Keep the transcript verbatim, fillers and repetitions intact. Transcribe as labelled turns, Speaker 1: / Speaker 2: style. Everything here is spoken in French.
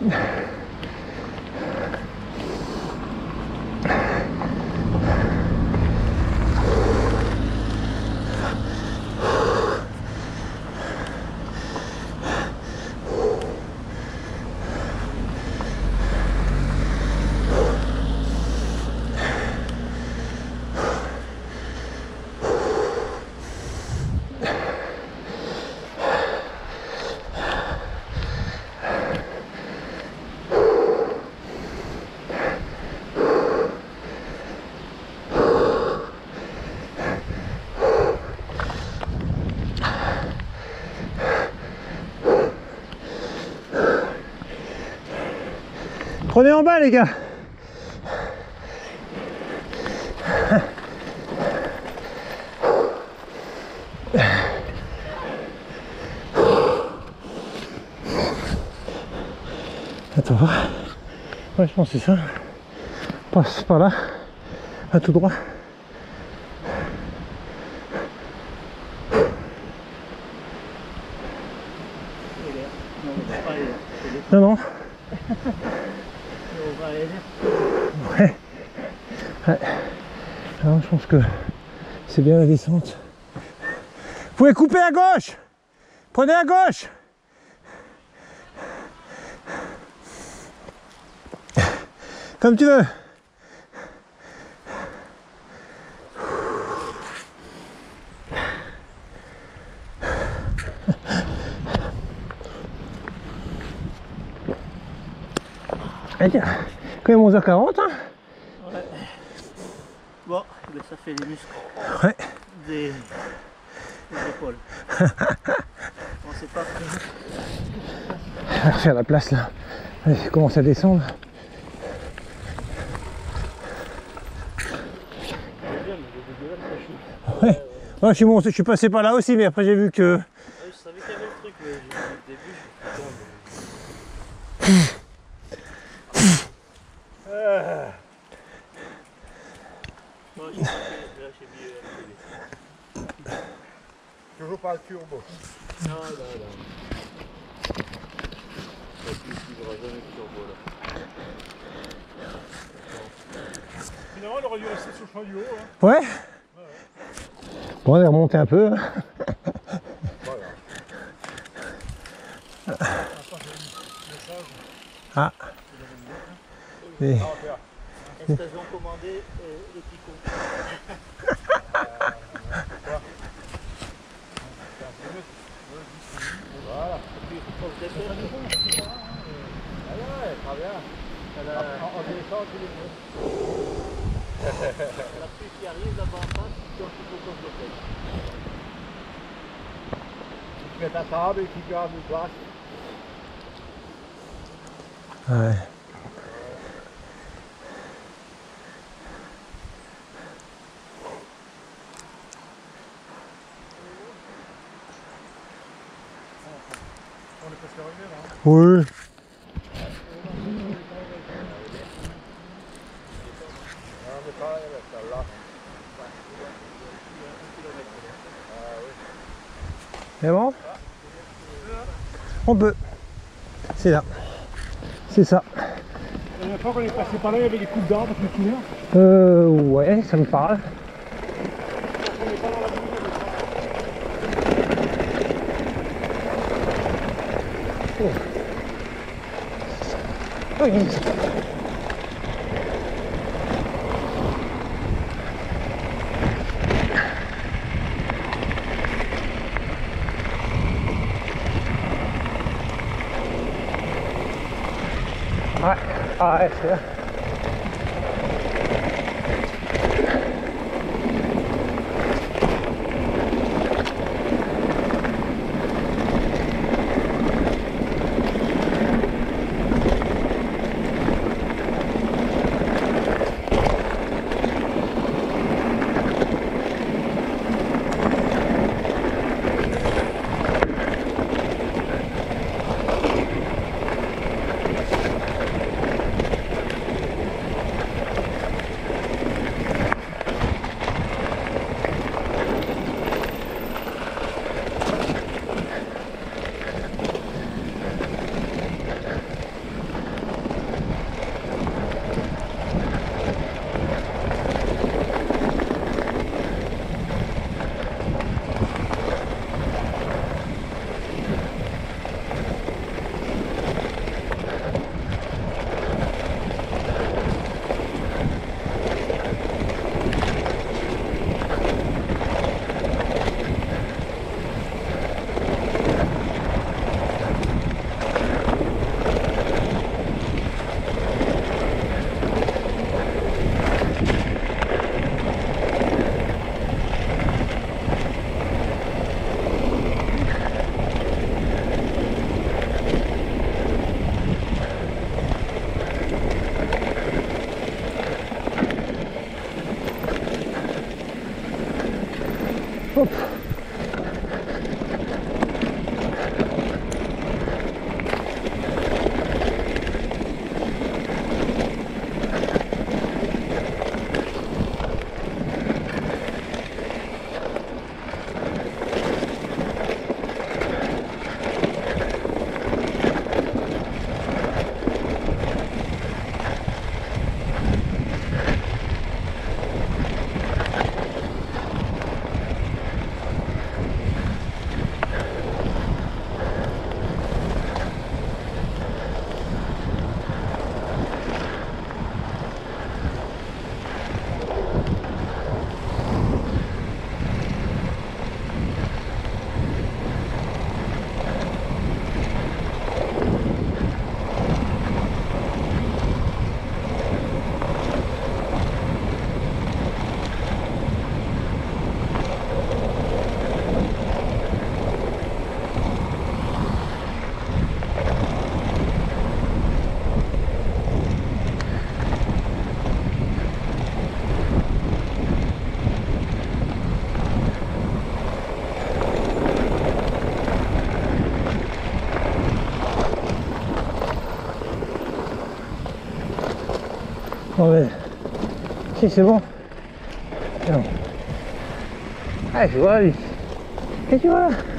Speaker 1: Prenez en bas les gars. Attends, ouais je pense que c'est ça. Passe par là, à tout droit. Non non. Ouais. Ouais. Alors, je pense que c'est bien la descente. Vous pouvez couper à gauche. Prenez à gauche. Comme tu veux. Eh bien, quand même onze heures quarante, hein.
Speaker 2: Ouais. Bon, ben ça fait les muscles.
Speaker 1: Ouais.
Speaker 2: Des, des épaules. On sait pas.
Speaker 1: On va refaire la place là. Allez, ça commence à descendre. Ouais. Ouais, je suis bon, je suis passé par là aussi, mais après j'ai vu que.
Speaker 2: Ouais, je savais qu'il y avait le truc, mais au début, je me
Speaker 3: Euh,
Speaker 2: Moi, j'ai là, j'ai mis euh, la télé.
Speaker 3: toujours pas le turbo.
Speaker 2: Non, non, non. Il ne aura jamais de turbo là.
Speaker 3: Finalement, il aurait dû rester sur le champ du haut. Hein.
Speaker 1: Ouais. Bon, on est remonté un peu.
Speaker 3: Voilà.
Speaker 1: Ah. Et...
Speaker 2: Station commandée, euh, le picot.
Speaker 3: Voilà.
Speaker 2: Et puis, on se dépêche.
Speaker 3: Ah ouais, très bien.
Speaker 2: Elle a
Speaker 3: On descend tous les deux.
Speaker 2: la pluie qui arrive là-bas en face, donc il faut qu'on se dépêche.
Speaker 3: Tu mets ta table et tu gardes une place.
Speaker 1: Ouais.
Speaker 3: On est presque arrivé là. Hein.
Speaker 1: Oui.
Speaker 3: On est pareil avec celle-là.
Speaker 1: C'est bon? On peut. C'est là. C'est ça.
Speaker 3: La dernière fois qu'on est passé par là, il y avait des coupes d'arbres, tu te souviens?
Speaker 1: Euh, ouais, ça me parle. Oh. Oui. Ouais, ah ouais, c'est là. Non mais... Si c'est bon. Non. Ah, je vois lui. Et tu vois là.